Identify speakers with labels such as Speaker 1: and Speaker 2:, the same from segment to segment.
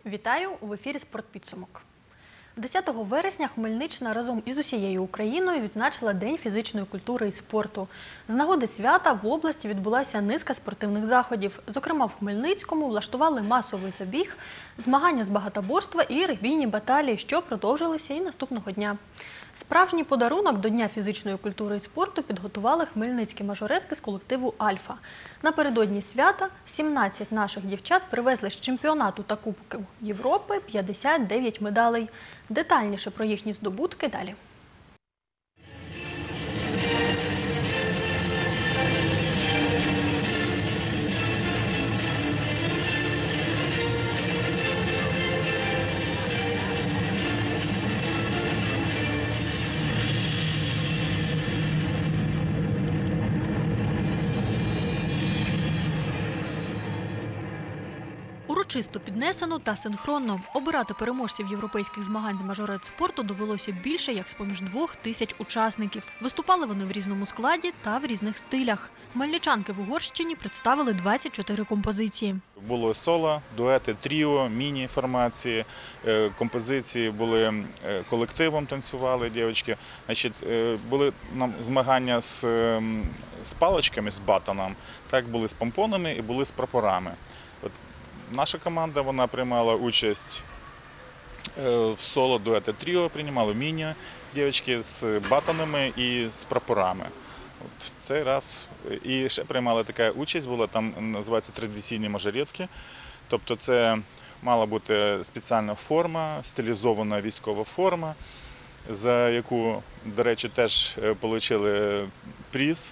Speaker 1: Вітаю! У ефірі «Спортпідсумок». 10 вересня Хмельниччина разом із усією Україною відзначила День фізичної культури і спорту. З нагоди свята в області відбулася низка спортивних заходів. Зокрема, в Хмельницькому влаштували масовий забіг, змагання з багатоборства і регбійні баталії, що продовжилися і наступного дня. Справжній подарунок до Дня фізичної культури і спорту підготували хмельницькі мажоретки з колективу «Альфа». Напередодні свята 17 наших дівчат привезли з чемпіонату та Кубку Європи 59 медалей. Детальніше про їхні здобутки далі. Урочисто піднесено та синхронно. Обирати переможців європейських змагань з мажорет спорту довелося більше, як з-поміж 2000 учасників. Виступали вони в різному складі та в різних стилях. Хмельничанки в Угорщині представили 24 композиції.
Speaker 2: Було соло, дуети, тріо, міні-формації, композиції були колективом, танцювали дівчатки. Були змагання з паличками, з батоном, так були з помпонами і були з прапорами. Наша команда вона приймала участь в соло, дуети, тріо, приймали міні дівчатки з батонами і з прапорами. В цей раз і ще приймала така участь, була там, називається традиційні мажоретки. Тобто це мала бути спеціальна форма, стилізована військова форма, за яку, до речі, теж отримали приз.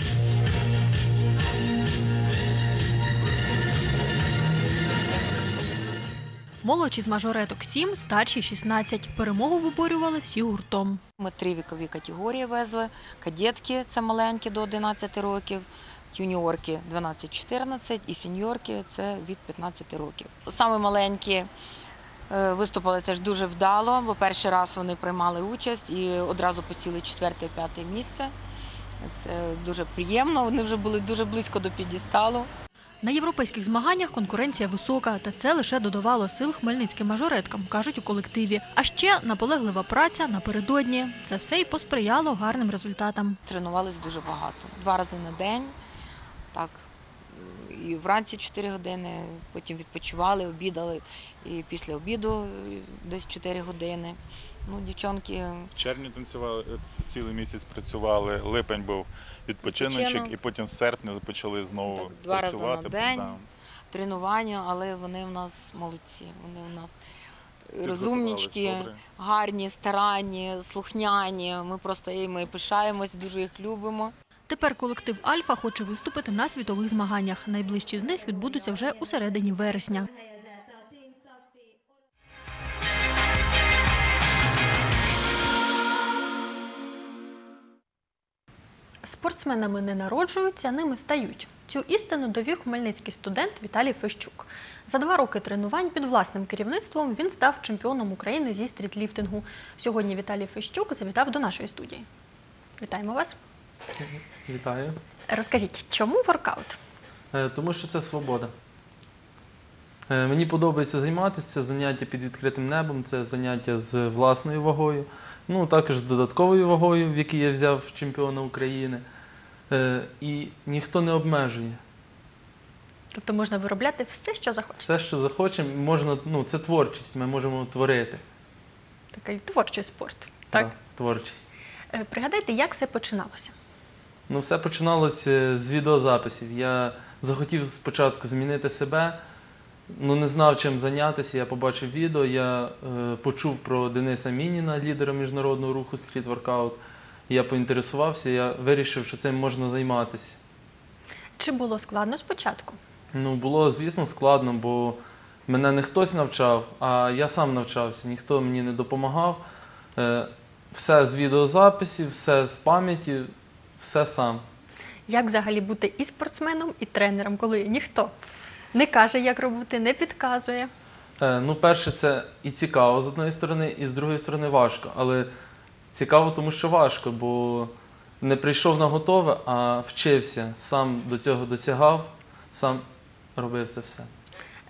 Speaker 1: Молодші з мажореток 7, старші 16. Перемогу виборювали всі гуртом.
Speaker 3: Ми 3 вікові категорії везли. Кадетки – це маленькі до 11 років, юніорки – 12-14 і сеньорки – це від 15 років. Саме маленькі виступили теж дуже вдало, бо перший раз вони приймали участь і одразу посіли 4-5 місце. Це дуже приємно, вони вже були дуже близько до п'єдесталу.
Speaker 1: На європейських змаганнях конкуренція висока, та це лише додавало сил хмельницьким мажореткам, кажуть у колективі. А ще наполеглива праця напередодні. Це все й посприяло гарним результатам.
Speaker 3: Тренувались дуже багато. 2 рази на день, так, і вранці 4 години, потім відпочивали, обідали, і після обіду десь 4 години. Ну, дівчонки...
Speaker 2: В червні танцювали, цілий місяць працювали, липень був відпочиночок, і потім в серпні почали знову
Speaker 3: так, 2
Speaker 2: працювати.
Speaker 3: рази на день, тренування, але вони в нас молодці, вони в нас розумнички, гарні, старанні, слухняні. Ми просто їми пишаємось, дуже їх любимо.
Speaker 1: Тепер колектив «Альфа» хоче виступити на світових змаганнях. Найближчі з них відбудуться вже у середині вересня. Спортсменами не народжуються, ними стають. Цю істину довів хмельницький студент Віталій Фещук. За 2 роки тренувань під власним керівництвом він став чемпіоном України зі стрітліфтингу. Сьогодні Віталій Фещук завітав до нашої студії. Вітаємо вас.
Speaker 4: Вітаю.
Speaker 1: Розкажіть, чому воркаут?
Speaker 4: Тому що це свобода. Мені подобається займатися, це заняття під відкритим небом, це заняття з власною вагою, ну також з додатковою вагою, в якій я взяв чемпіона України. І ніхто не обмежує.
Speaker 1: Тобто можна виробляти все, що захочете?
Speaker 4: Все, що захочемо, можна, ну це творчість, ми можемо творити.
Speaker 1: Такий творчий спорт, так?
Speaker 4: Так, творчий.
Speaker 1: Пригадайте, як все починалося?
Speaker 4: Ну, все починалося з відеозаписів. Я захотів спочатку змінити себе, ну не знав, чим зайнятися. Я побачив відео, я почув про Дениса Мініна, лідера міжнародного руху стріт-воркаут. Я поінтересувався, я вирішив, що цим можна займатися.
Speaker 1: Чи було складно спочатку?
Speaker 4: Ну, було, звісно, складно, бо мене не хтось навчав, а я сам навчався, ніхто мені не допомагав. Все з відеозаписів, все з пам'яті, все сам.
Speaker 1: Як взагалі бути і спортсменом, і тренером, коли ніхто не каже, як робити, не підказує?
Speaker 4: Ну, перше, це і цікаво з однієї сторони, і з другої сторони важко. Але цікаво, тому що важко, бо не прийшов на готове, а вчився, сам до цього досягав, сам робив це все.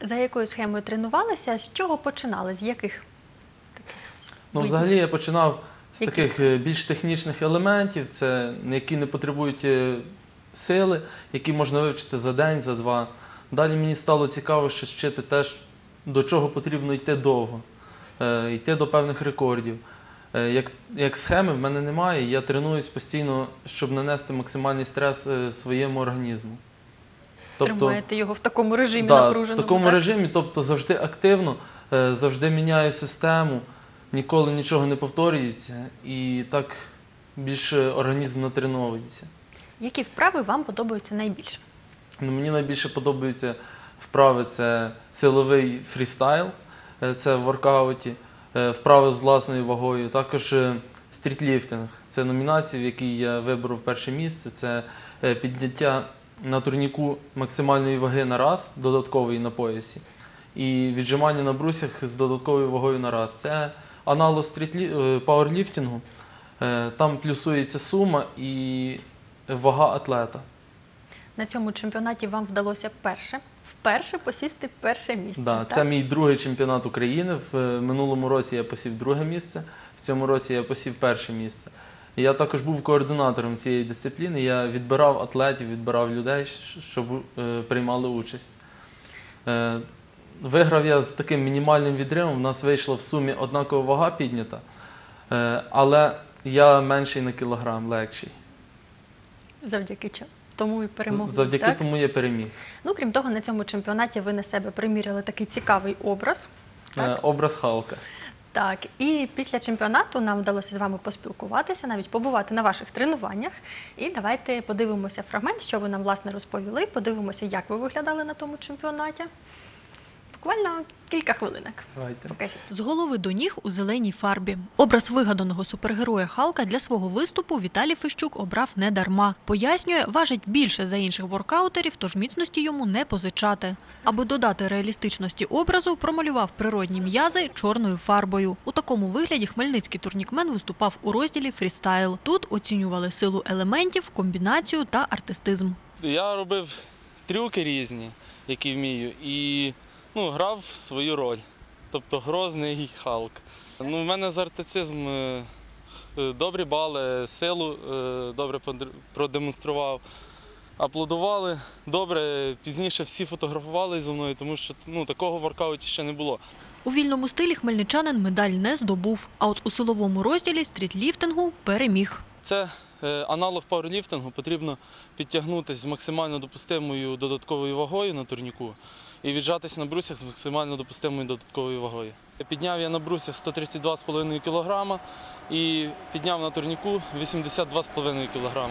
Speaker 1: За якою схемою тренувалися? З чого починали? З яких таких
Speaker 4: Ну,
Speaker 1: видів?
Speaker 4: взагалі я починав з
Speaker 1: Яких?
Speaker 4: таких більш технічних елементів, це які не потребують сили, які можна вивчити за день, за два. Далі мені стало цікаво щось вчити теж, до чого потрібно йти довго, йти до певних рекордів. Як схеми в мене немає, я тренуюсь постійно, щоб нанести максимальний стрес своєму організму.
Speaker 1: Тримаєте його в такому режимі
Speaker 4: да,
Speaker 1: напруженому?
Speaker 4: в такому
Speaker 1: так?
Speaker 4: режимі, тобто завжди активно, завжди міняю систему, ніколи нічого не повторюється і так більше організм натреновується.
Speaker 1: Які вправи вам подобаються найбільше?
Speaker 4: Ну, мені найбільше подобаються вправи – це силовий фрістайл, це в воркауті, вправи з власною вагою, також стрітліфтинг. Це номінація, в якій я виборов перше місце, це підняття на турніку максимальної ваги на раз, додаткової на поясі, і віджимання на брусях з додатковою вагою на раз. Це аналог пауерліфтингу, там плюсується сума і вага атлета.
Speaker 1: На цьому чемпіонаті вам вдалося вперше посісти перше місце.
Speaker 4: Да,
Speaker 1: так?
Speaker 4: це мій другий чемпіонат України. В минулому році я посів друге місце, в цьому році я посів перше місце. І я також був координатором цієї дисципліни. Я відбирав атлетів, відбирав людей, щоб приймали участь. Виграв я з таким мінімальним відривом. У нас вийшла в сумі однакова вага піднята, але я менший на кілограм, легший.
Speaker 1: Завдяки чому? Тому і перемогли.
Speaker 4: Завдяки
Speaker 1: так?
Speaker 4: тому я переміг.
Speaker 1: Ну, крім того, на цьому чемпіонаті ви на себе приміряли такий цікавий образ. Так?
Speaker 4: Образ Халка.
Speaker 1: Так, і після чемпіонату нам вдалося з вами поспілкуватися, навіть побувати на ваших тренуваннях. І давайте подивимося фрагмент, що ви нам, власне, розповіли, подивимося, як ви виглядали на тому чемпіонаті. Буквально кілька хвилинок.
Speaker 4: Давайте.
Speaker 1: Покажіть. З голови до ніг у зеленій фарбі. Образ вигаданого супергероя Халка для свого виступу Віталій Фищук обрав не дарма. Пояснює, важить більше за інших воркаутерів, тож міцності йому не позичати. Аби додати реалістичності образу, промалював природні м'язи чорною фарбою. У такому вигляді хмельницький турнікмен виступав у розділі «Фрістайл». Тут оцінювали силу елементів, комбінацію та артистизм.
Speaker 5: Я робив трюки різні, які вмію, і грав свою роль, тобто грозний Халк. У мене з артистизм добрі бали, силу добре продемонстрував. Аплодували добре, пізніше всі фотографували зі мною, тому що такого в воркауті ще не було.
Speaker 1: У вільному стилі хмельничанин медаль не здобув, а от у силовому розділі стрітліфтингу переміг.
Speaker 5: Це аналог пауерліфтингу, потрібно підтягнутися з максимально допустимою додатковою вагою на турніку і віджатися на брусях з максимально допустимою додатковою вагою. Підняв я на брусях 132,5 кг і підняв на турніку 82,5 кг.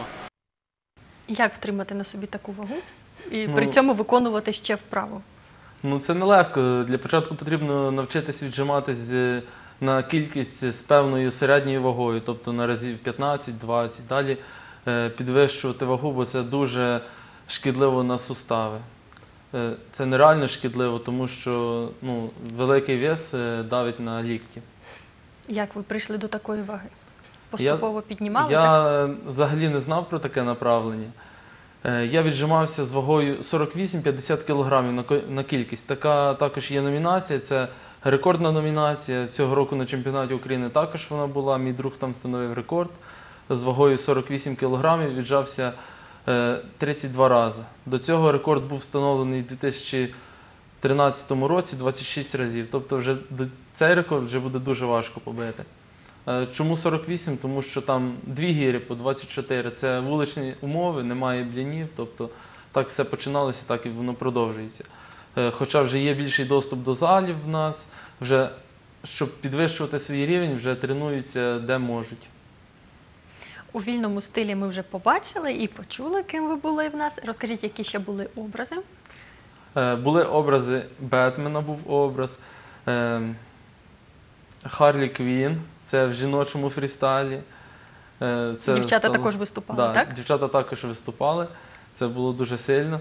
Speaker 1: Як втримати на собі таку вагу і при цьому виконувати ще вправу?
Speaker 4: Це нелегко. Для початку потрібно навчитись віджиматись на кількість з певною середньою вагою, тобто на разів 15-20. Далі підвищувати вагу, бо це дуже шкідливо на сустави. Це нереально шкідливо, тому що великий вес давить на лікті.
Speaker 1: Як ви прийшли до такої ваги? Поступово піднімали?
Speaker 4: Я взагалі не знав про таке направлення. Я віджимався з вагою 48-50 кг на кількість. Така також є номінація, це рекордна номінація. Цього року на чемпіонаті України також вона була. Мій друг там встановив рекорд. З вагою 48 кг віджався 32 рази. До цього рекорд був встановлений у 2013 році 26 разів. Тобто цей рекорд вже буде дуже важко побити. Чому 48? Тому що там дві гіри по 24. Це вуличні умови, немає блінів. Тобто так все починалося, так і воно продовжується. Хоча вже є більший доступ до залів в нас, вже, щоб підвищувати свій рівень, вже тренуються де можуть.
Speaker 1: У вільному стилі ми вже побачили і почули, ким ви були в нас. Розкажіть, які ще були образи?
Speaker 4: Були образи, Бетмена був образ, Харлі Квін, це в жіночому фрістайлі.
Speaker 1: Дівчата також виступали, так?
Speaker 4: Дівчата також виступали, це було дуже сильно.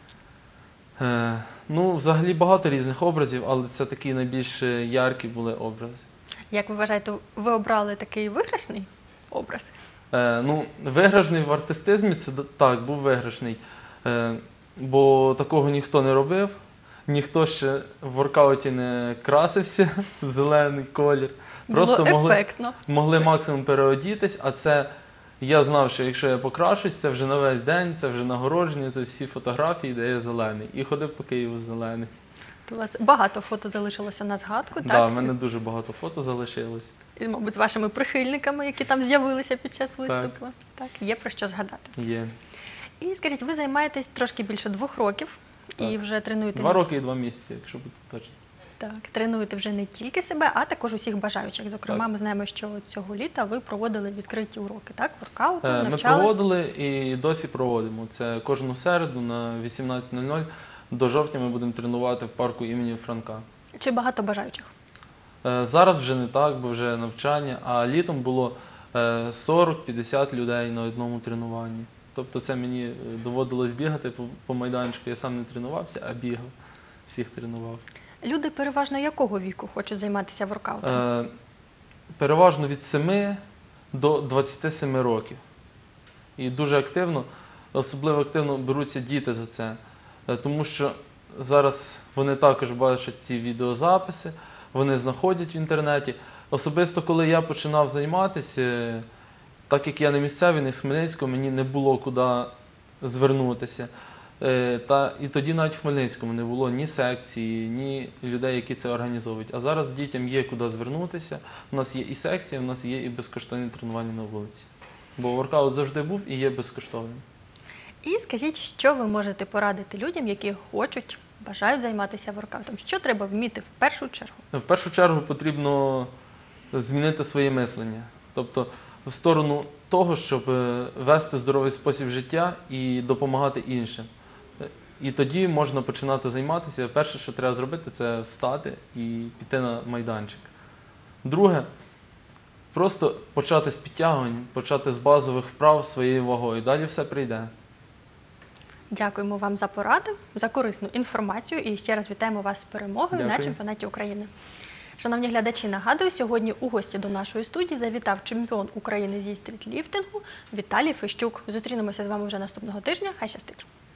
Speaker 4: Взагалі багато різних образів, але це такі найбільш яркі були образи.
Speaker 1: Як ви вважаєте, ви обрали такий виграшний образ?
Speaker 4: Виграшний в артистизмі, це так, був виграшний, бо такого ніхто не робив. ніхто ще в воркауті не красився в зелений колір. Просто
Speaker 1: Було ефектно.
Speaker 4: могли максимум переодітись, а це я знав, що якщо я покрашусь, це вже на весь день, це вже нагородження, це всі фотографії, де я зелений. І ходив по Києву зелений.
Speaker 1: У вас багато фото залишилося на згадку,
Speaker 4: Так,
Speaker 1: так?
Speaker 4: в мене дуже багато фото залишилось.
Speaker 1: І, мабуть, з вашими прихильниками, які там з'явилися під час виступу. Так, є про що згадати.
Speaker 4: Є.
Speaker 1: І скажіть, ви займаєтесь трошки більше 2 років і
Speaker 4: Так.
Speaker 1: вже тренуєте
Speaker 4: 2 роки і 2 місяці, якщо бути точно.
Speaker 1: Так, тренуєте вже не тільки себе, а також усіх бажаючих. Зокрема,
Speaker 4: Так.
Speaker 1: ми знаємо, що цього літа ви проводили відкриті уроки, так? Воркауту,
Speaker 4: Ми
Speaker 1: навчали.
Speaker 4: проводили і досі проводимо. Це кожну середу на 18:00. До жовтня ми будемо тренувати в парку імені Франка.
Speaker 1: Чи багато бажаючих?
Speaker 4: Зараз вже не так, бо вже навчання, а літом було 40-50 людей на одному тренуванні. Тобто це мені доводилось бігати по майданчику. Я сам не тренувався, а бігав. Всіх тренував.
Speaker 1: Люди переважно якого віку хочуть займатися воркаутом?
Speaker 4: Переважно від 7 до 27 років. І дуже активно, особливо активно беруться діти за це. Тому що зараз вони також бачать ці відеозаписи, вони знаходять в інтернеті. Особисто, коли я починав займатися, так як я не місцевий, не з Хмельницького, мені не було куди звернутися. І тоді навіть в Хмельницькому не було ні секції, ні людей, які це організовують. А зараз дітям є куди звернутися. У нас є і секція, у нас є і безкоштовні тренування на вулиці. Бо воркаут завжди був і є безкоштовним.
Speaker 1: І скажіть, що ви можете порадити людям, які хочуть, бажають займатися воркаутом? Що треба вміти в першу чергу?
Speaker 4: В першу чергу потрібно змінити своє мислення. Тобто в сторону того, щоб вести здоровий спосіб життя і допомагати іншим. І тоді можна починати займатися. Перше, що треба зробити, це встати і піти на майданчик. Друге, просто почати з підтягувань, почати з базових вправ своєю вагою. Далі все прийде.
Speaker 1: Дякуємо вам за поради, за корисну інформацію і ще раз вітаємо вас з перемогою на
Speaker 4: Дякую.
Speaker 1: чемпіонаті України. Шановні глядачі, нагадую, сьогодні у гості до нашої студії завітав чемпіон України зі стрітліфтингу Віталій Фещук. Зустрінемося з вами вже наступного тижня. Хай щастить!